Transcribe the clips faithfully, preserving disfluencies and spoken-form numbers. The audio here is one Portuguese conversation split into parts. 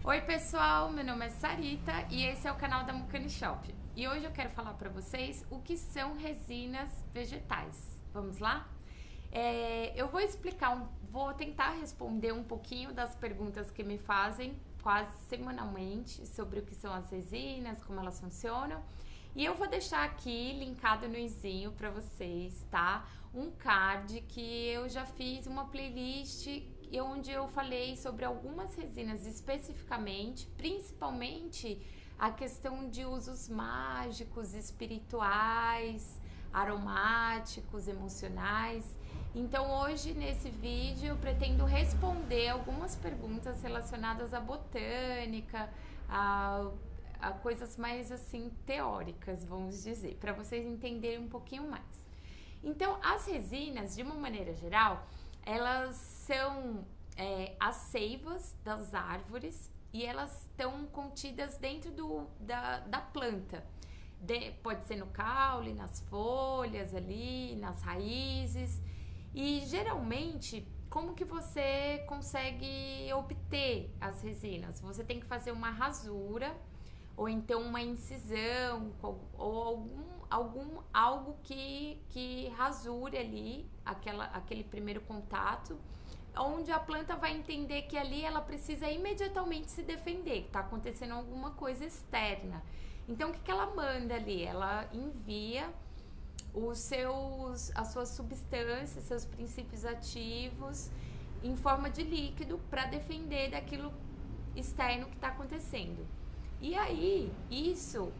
Oi pessoal, meu nome é Sarita e esse é o canal da Mucane Shop. E hoje eu quero falar para vocês o que são resinas vegetais. Vamos lá? É, eu vou explicar, um, vou tentar responder um pouquinho das perguntas que me fazem quase semanalmente sobre o que são as resinas, como elas funcionam. E eu vou deixar aqui linkado no izinho para vocês, tá? Um card que eu já fiz uma playlist onde eu falei sobre algumas resinas especificamente, principalmente a questão de usos mágicos, espirituais, aromáticos, emocionais. Então hoje nesse vídeo eu pretendo responder algumas perguntas relacionadas à botânica, a, a coisas mais assim teóricas, vamos dizer, para vocês entenderem um pouquinho mais. Então as resinas, de uma maneira geral, elas são é, as seivas das árvores e elas estão contidas dentro do, da, da planta. De, pode ser no caule, nas folhas ali, nas raízes. E geralmente, como que você consegue obter as resinas? Você tem que fazer uma rasura ou então uma incisão ou algum, algum algo que, que rasure ali aquela, aquele primeiro contato, onde a planta vai entender que ali ela precisa imediatamente se defender, que está acontecendo alguma coisa externa. Então o que, que ela manda ali? Ela envia os seus, as suas substâncias, seus princípios ativos em forma de líquido para defender daquilo externo que está acontecendo. E aí, isso,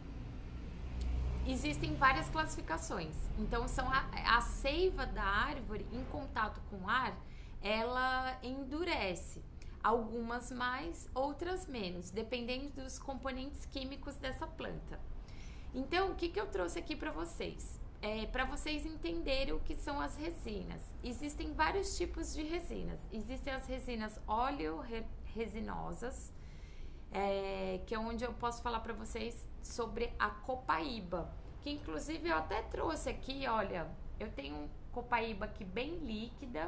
existem várias classificações. Então, são a, a seiva da árvore em contato com o ar, ela endurece. Algumas mais, outras menos, dependendo dos componentes químicos dessa planta. Então, o que, que eu trouxe aqui para vocês? É, para vocês entenderem o que são as resinas. Existem vários tipos de resinas. Existem as resinas oleoresinosas, É, que é onde eu posso falar para vocês sobre a copaíba, que inclusive eu até trouxe aqui, olha, eu tenho copaíba aqui bem líquida,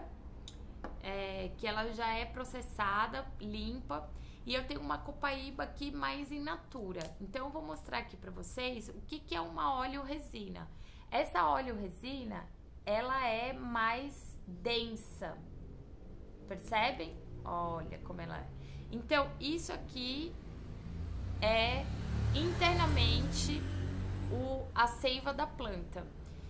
é, que ela já é processada, limpa, e eu tenho uma copaíba aqui mais in natura. Então eu vou mostrar aqui para vocês o que, que é uma oleoresina. Essa oleoresina, ela é mais densa, percebem? Olha como ela é. Então, isso aqui é internamente o, a seiva da planta.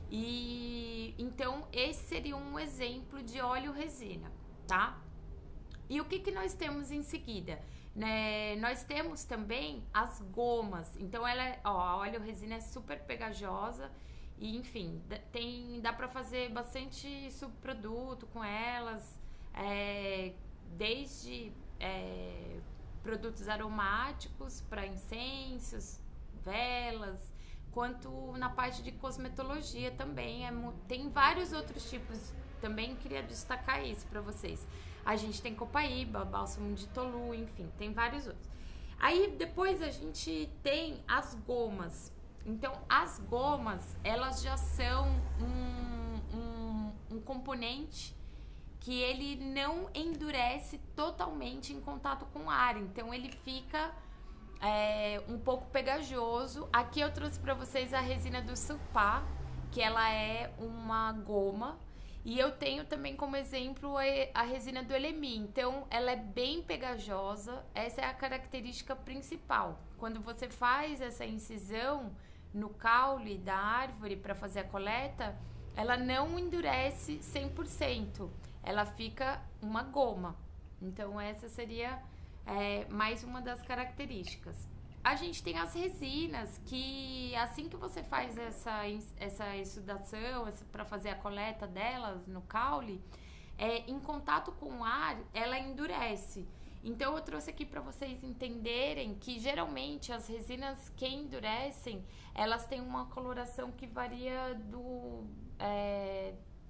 E então, esse seria um exemplo de oleoresina, tá? E o que, que nós temos em seguida? Né? Nós temos também as gomas. Então, ela, ó, a oleoresina é super pegajosa. E, enfim, tem, dá pra fazer bastante subproduto com elas. É, desde É, produtos aromáticos para incensos, velas, quanto na parte de cosmetologia também. É, tem vários outros tipos, também queria destacar isso para vocês. A gente tem copaíba, bálsamo de tolu, enfim, tem vários outros. Aí depois a gente tem as gomas. Então as gomas, elas já são um, um, um componente que ele não endurece totalmente em contato com o ar, então ele fica é, um pouco pegajoso. Aqui eu trouxe para vocês a resina do sulpá, que ela é uma goma, e eu tenho também como exemplo a resina do elemi. Então ela é bem pegajosa, essa é a característica principal. Quando você faz essa incisão no caule da árvore para fazer a coleta, ela não endurece cem por cento. Ela fica uma goma. Então essa seria é, mais uma das características. A gente tem as resinas, que assim que você faz essa, essa exsudação para fazer a coleta delas no caule, é, em contato com o ar, ela endurece. Então eu trouxe aqui para vocês entenderem que geralmente as resinas que endurecem, elas têm uma coloração que varia do... É,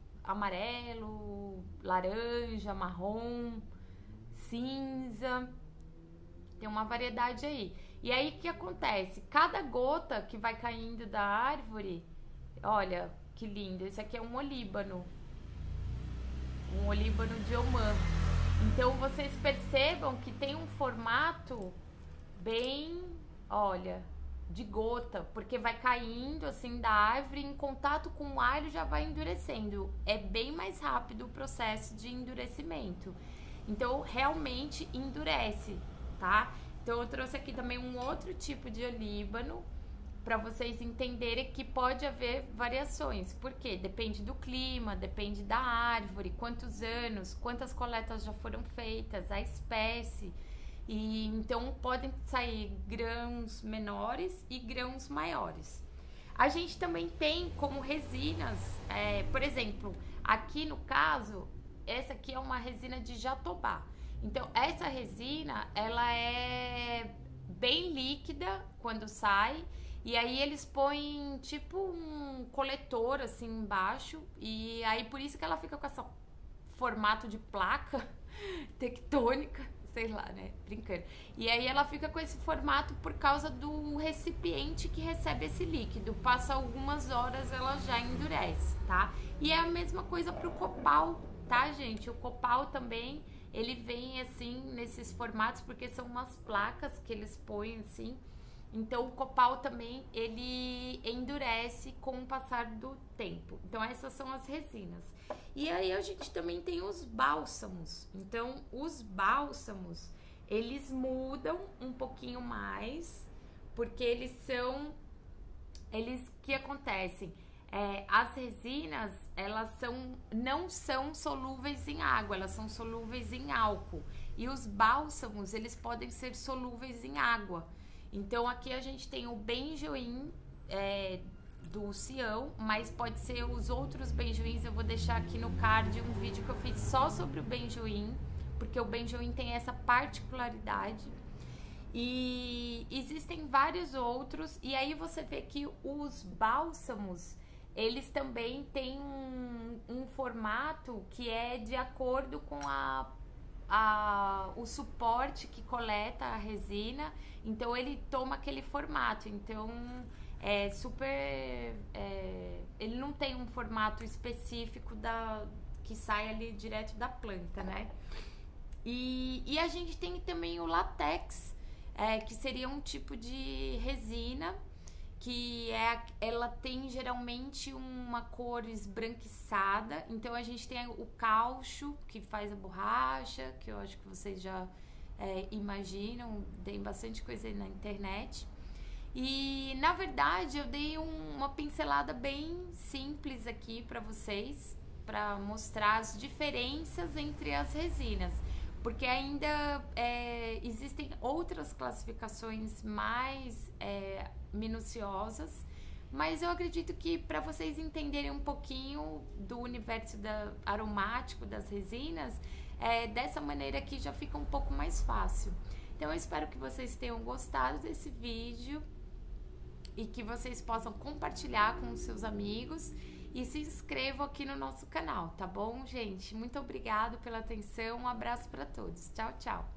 amarelo, laranja, marrom, cinza, tem uma variedade aí. E aí o que acontece? Cada gota que vai caindo da árvore, olha que lindo, esse aqui é um olíbano, um olíbano de Omã. Então vocês percebam que tem um formato bem, olha, de gota, porque vai caindo assim da árvore, em contato com o ar ele já vai endurecendo. É bem mais rápido o processo de endurecimento. Então realmente endurece, tá? Então eu trouxe aqui também um outro tipo de olíbano para vocês entenderem que pode haver variações. Por quê? Depende do clima, depende da árvore, quantos anos, quantas coletas já foram feitas, a espécie. E então podem sair grãos menores e grãos maiores. A gente também tem como resinas, é, por exemplo, aqui no caso, essa aqui é uma resina de jatobá. Então essa resina, ela é bem líquida quando sai. E aí eles põem tipo um coletor assim embaixo. E aí por isso que ela fica com esse formato de placa tectônica, sei lá, né? Brincando. E aí ela fica com esse formato por causa do recipiente que recebe esse líquido. Passa algumas horas, ela já endurece, tá? E é a mesma coisa pro copal, tá, gente? O copal também, ele vem assim nesses formatos porque são umas placas que eles põem assim. Então o copal também ele endurece com o passar do tempo. Então essas são as resinas. E aí a gente também tem os bálsamos. Então os bálsamos, eles mudam um pouquinho mais, porque eles são, eles que acontecem? É, as resinas, elas são, não são solúveis em água, elas são solúveis em álcool. E os bálsamos, eles podem ser solúveis em água. Então aqui a gente tem o benjoim é, do Sião, mas pode ser os outros benjoins. Eu vou deixar aqui no card um vídeo que eu fiz só sobre o benjoim, porque o benjoim tem essa particularidade. E existem vários outros, e aí você vê que os bálsamos, eles também têm um, um formato que é de acordo com a A, o suporte que coleta a resina, então ele toma aquele formato. Então é super é, ele não tem um formato específico da, que sai ali direto da planta, né? E, e a gente tem também o látex, é, que seria um tipo de resina que é, ela tem geralmente uma cor esbranquiçada. Então a gente tem o caucho, que faz a borracha, que eu acho que vocês já é, imaginam, tem bastante coisa aí na internet. E na verdade eu dei um, uma pincelada bem simples aqui para vocês, para mostrar as diferenças entre as resinas, porque ainda é, existem outras classificações mais é, minuciosas, mas eu acredito que para vocês entenderem um pouquinho do universo da, aromático das resinas, é, dessa maneira aqui já fica um pouco mais fácil. Então eu espero que vocês tenham gostado desse vídeo e que vocês possam compartilhar com os seus amigos e se inscrevam aqui no nosso canal, tá bom, gente? Muito obrigado pela atenção, um abraço para todos. Tchau, tchau!